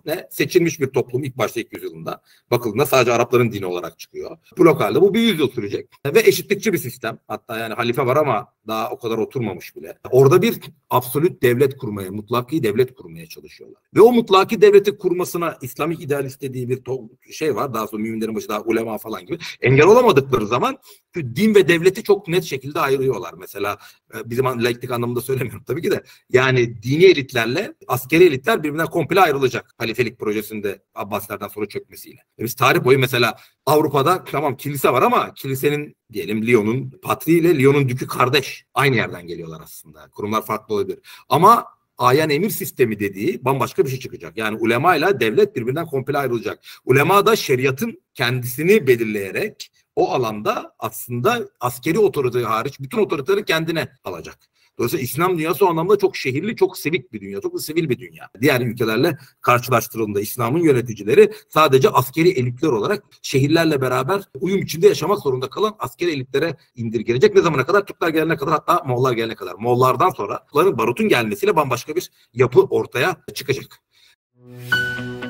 ne? Seçilmiş bir toplum ilk başta ilk yüzyılında. Bakıldığında sadece Arapların dini olarak çıkıyor. Blok halde bu bir yüzyıl sürecek. Ve eşitlikçi bir sistem. Hatta yani halife var ama daha o kadar oturmamış bile. Orada bir absolut devlet kurmaya, mutlaki devlet kurmaya çalışıyorlar. Ve o mutlaki devleti kurmasına İslamik idealist dediği bir şey var. Daha sonra müminlerin başı daha ulema falan gibi. Engel olamadıkları zaman din ve devleti çok net şekilde ayırıyorlar. Mesela bizim laiklik anlamında söylemiyorum tabii ki de. Yani dini elitlerle askeri elitler birbirinden komple ayrılacak. Halifelik projesinde Abbasilerden sonra çökmesiyle. Biz tarih boyu mesela Avrupa'da tamam kilise var ama kilisenin diyelim Lyon'un patriğiyle Lyon'un dükü kardeş. Aynı yerden geliyorlar aslında. Kurumlar farklı olabilir. Ama ayan emir sistemi dediği bambaşka bir şey çıkacak. Yani ulema ile devlet birbirinden komple ayrılacak. Ulema da şeriatın kendisini belirleyerek o alanda aslında askeri otorite hariç bütün otoriteleri kendine alacak. Dolayısıyla İslam dünyası o anlamda çok şehirli, çok sivik bir dünya, çok da sivil bir dünya. Diğer ülkelerle karşılaştırıldığında İslam'ın yöneticileri sadece askeri elitler olarak şehirlerle beraber uyum içinde yaşamak zorunda kalan askeri elitlere indirgenecek. Ne zamana kadar? Türkler gelene kadar, hatta Moğollar gelene kadar. Moğollardan sonra barutun gelmesiyle bambaşka bir yapı ortaya çıkacak.